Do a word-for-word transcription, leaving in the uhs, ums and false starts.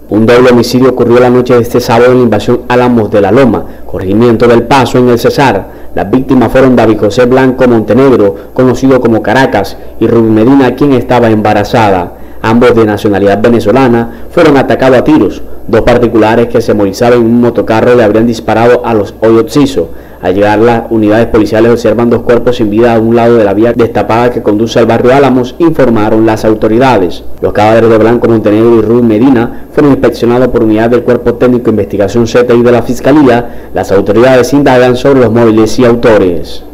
Un doble homicidio ocurrió la noche de este sábado en la invasión Álamos de la Loma, corregimiento del Paso, en el Cesar. Las víctimas fueron David José Blanco Montenegro, conocido como Caracas, y Rubén Medina, quien estaba embarazada. Ambos de nacionalidad venezolana fueron atacados a tiros. Dos particulares que se movilizaban en un motocarro le habrían disparado a los hoyocisos. Al llegar las unidades policiales observan dos cuerpos sin vida a un lado de la vía destapada que conduce al barrio Álamos, informaron las autoridades. Los cadáveres de Blanco Montenegro y Rubén Medina fueron inspeccionados por unidad del Cuerpo Técnico de Investigación Z I de la Fiscalía. Las autoridades indagan sobre los móviles y autores.